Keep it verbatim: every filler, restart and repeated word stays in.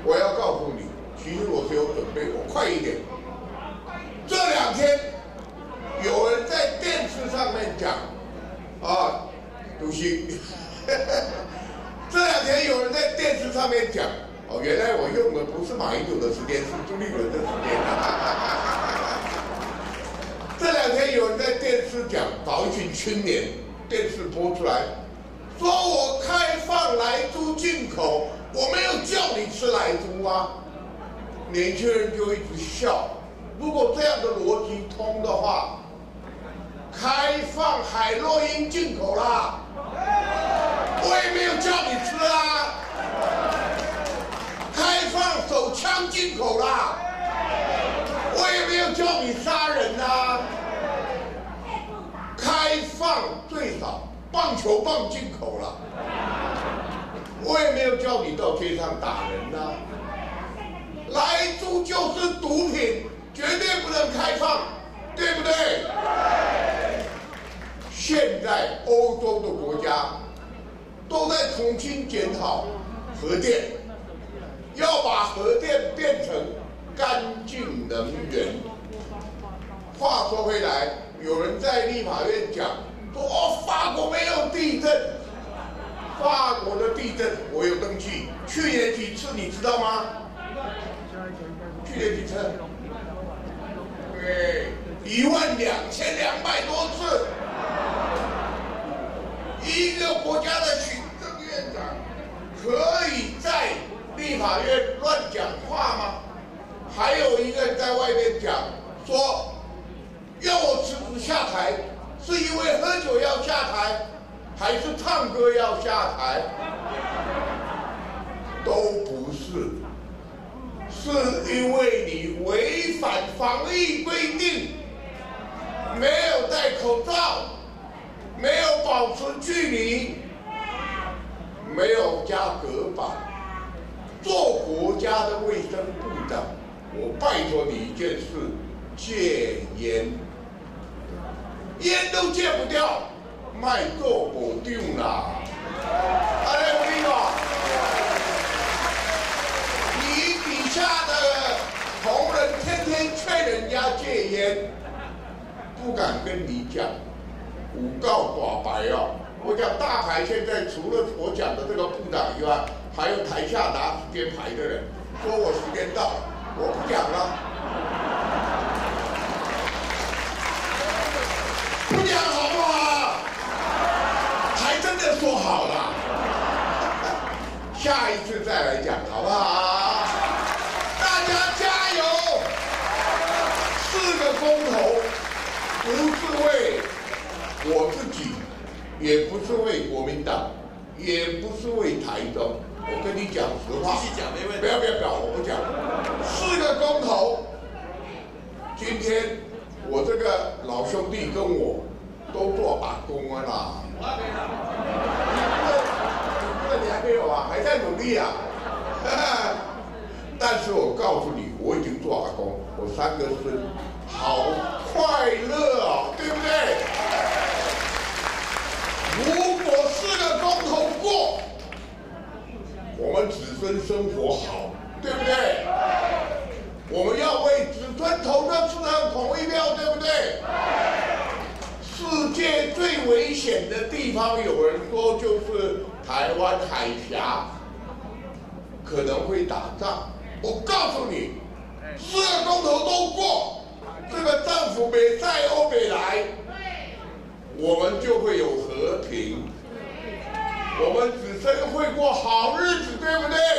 我要告诉你，其实我是有准备，我快一点。这两天有人在电视上面讲，啊，主席，这两天有人在电视上面讲，哦，原来我用的不是马英九的时间，是朱立伦的时间。这两天有人在电视讲，找一群青年，电视播出来，说我开放莱猪进口，我没有叫你吃莱猪啊。年轻人就一直笑。如果这样的逻辑通的话，开放海洛因进口啦，我也没有叫你吃啊。开放手枪进口啦，我也没有叫你杀人啊。开放最少棒球棒进口了，我也没有叫你到街上打人啊。莱猪就是毒品，绝对不能开放，对不对？现在欧洲的国家都在重新检讨核电，要把核电变成干净能源。话说回来，有人在立法院讲说，哦，法国没有地震，法国的地震我有登记，去年几次你知道吗？去年几次？对，一万两千两百多次。一个国家的行政院长可以在立法院乱讲话吗？还有一个人在外面讲说，要我辞职下台，是因为喝酒要下台，还是唱歌要下台？都不是，是因为你违反防疫规定，没有戴口罩，没有保持距离，没有加隔板。做国家的卫生部长，我拜托你一件事：戒烟。烟都戒不掉，卖做不丢啦！阿雷有听吗？你底下的同仁天天劝人家戒烟，不敢跟你讲，诬告寡白哦。我讲大牌现在除了我讲的这个部长以外，还有台下拿时间牌的人，说我时间到，我不讲了。不讲好不好？还真的说好了，下一次再来讲好不好？大家加油！四个公投，不是为我自己，也不是为国民党，也不是为台中。我跟你讲实话， 继续讲没问题。 不要不要不要，我不讲。四个公投，今天我这个老兄弟跟我都做阿公啊啦。这你还没有啊？还在努力啊。但是我告诉你，我已经做阿公，我三个孙，好快乐啊，对不对？如果四个公投过，我们子孙生活好，对不对？我们要为子孙投这次的统一票，对不对？世界最危险的地方，有人说就是台湾海峡，可能会打仗。我告诉你，四个公投都过，这个政府北在欧北来，我们就会有和平，我们子孙会过好日子，对不对？